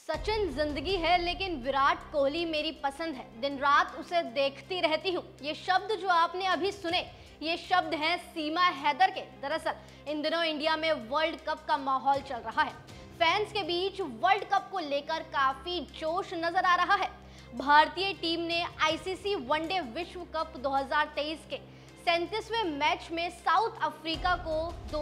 सचिन जिंदगी है लेकिन विराट कोहली मेरी पसंद है, दिन रात उसे देखती रहती हूँ। ये शब्द जो आपने अभी सुने, ये शब्द हैं सीमा हैदर के। दरअसल इन दिनों इंडिया में वर्ल्ड कप का माहौल चल रहा है। फैंस के बीच वर्ल्ड कप को लेकर काफी जोश नजर आ रहा है। भारतीय टीम ने आईसीसी वनडे विश्व कप 2023 के 37वें मैच में साउथ अफ्रीका को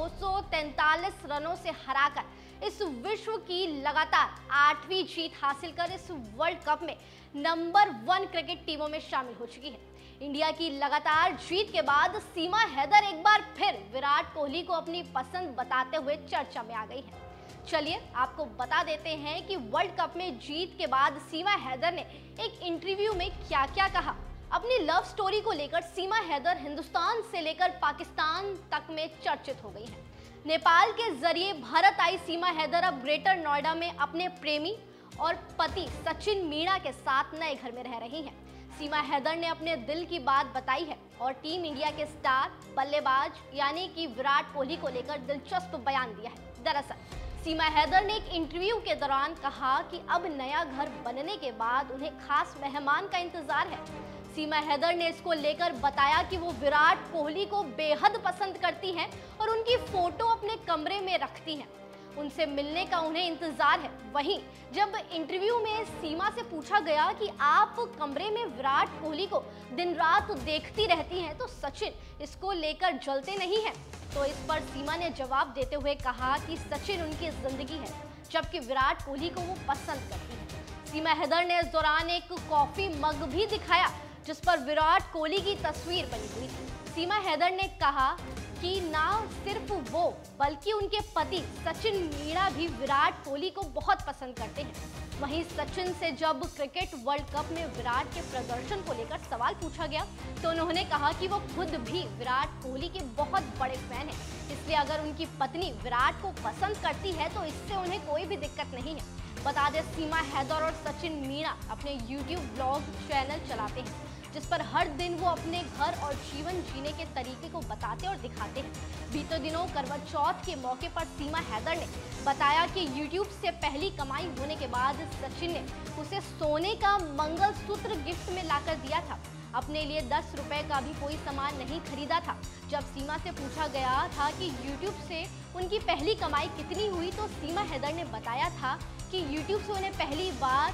243 रनों से हराकर इस विश्व की लगातार 8वीं जीत हासिल कर इस वर्ल्ड कप में नंबर 1 क्रिकेट टीमों में शामिल हो चुकी है। इंडिया की लगातार जीत के बाद सीमा हैदर एक बार फिर विराट कोहली को अपनी पसंद बताते हुए चर्चा में आ गई है। चलिए आपको बता देते हैं कि वर्ल्ड कप में जीत के बाद सीमा हैदर ने एक इंटरव्यू में क्या क्या कहा। अपनी लव स्टोरी को लेकर सीमा हैदर हिंदुस्तान से लेकर पाकिस्तान तक में चर्चित हो गई है। नेपाल के जरिए भारत आई सीमा हैदर अब ग्रेटर नोएडा में अपने प्रेमी और पति सचिन मीणा के साथ नए घर में रह रही हैं। सीमा हैदर ने अपने दिल की बात बताई है और टीम इंडिया के स्टार बल्लेबाज यानी कि विराट कोहली को लेकर दिलचस्प बयान दिया है। दरअसल सीमा हैदर ने एक इंटरव्यू के दौरान कहा कि अब नया घर बनने के बाद उन्हें खास मेहमान का इंतजार है। सीमा हैदर ने इसको लेकर बताया कि वो विराट कोहली को बेहद पसंद करती हैं और उनकी फोटो अपने कमरे में रखती हैं। उनसे मिलने का उन्हें इंतजार है। वहीं जब इंटरव्यू में सीमा से पूछा गया कि आप कमरे में विराट कोहली को दिन रात देखती रहती हैं तो सचिन इसको लेकर जलते नहीं हैं, तो इस पर सीमा ने जवाब देते हुए कहा कि सचिन उनकी जिंदगी है जबकि विराट कोहली को वो पसंद करती है। सीमा हैदर ने इस दौरान एक कॉफी मग भी दिखाया जिस पर विराट कोहली की तस्वीर बनी हुई थी। सीमा हैदर ने कहा कि ना सिर्फ वो बल्कि उनके पति सचिन मीणा भी विराट कोहली को बहुत पसंद करते हैं। वहीं सचिन से जब क्रिकेट वर्ल्ड कप में विराट के प्रदर्शन को लेकर सवाल पूछा गया तो उन्होंने कहा कि वो खुद भी विराट कोहली के बहुत बड़े फैन हैं, इसलिए अगर उनकी पत्नी विराट को पसंद करती है तो इससे उन्हें कोई भी दिक्कत नहीं है। बता दें सीमा हैदर और सचिन मीणा अपने यूट्यूब ब्लॉग चैनल चलाते हैं जिस पर हर दिन वो अपने घर और जीवन जीने के तरीके को बताते और दिखाते हैं। बीते दिनों करवा चौथ के मौके पर सीमा हैदर ने बताया कि यूट्यूब से पहली कमाई होने के बाद सचिन ने उसे सोने का मंगलसूत्र गिफ्ट में लाकर दिया था। अपने लिए 10 रुपए का भी कोई सामान नहीं खरीदा था। जब सीमा से पूछा गया था कि यूट्यूब से उनकी पहली कमाई कितनी हुई तो सीमा हैदर ने बताया था कि यूट्यूब से उन्हें पहली बार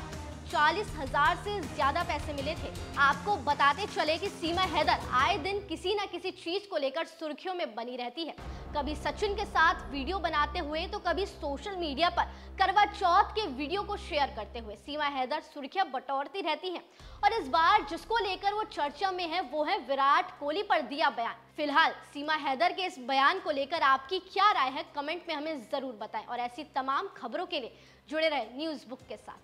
40,000 से ज्यादा पैसे मिले थे। आपको बताते चले कि सीमा हैदर आए दिन किसी न किसी चीज को लेकर सुर्खियों में बनी रहती है, कभी सचिन के साथ वीडियो बनाते हुए तो कभी सोशल मीडिया पर करवा चौथ के वीडियो को शेयर करते हुए सीमा हैदर सुर्खियां बटोरती रहती हैं। और इस बार जिसको लेकर वो चर्चा में है वो है विराट कोहली पर दिया बयान। फिलहाल सीमा हैदर के इस बयान को लेकर आपकी क्या राय है, कमेंट में हमें जरूर बताएं और ऐसी तमाम खबरों के लिए जुड़े रहे न्यूज़ बुक के साथ।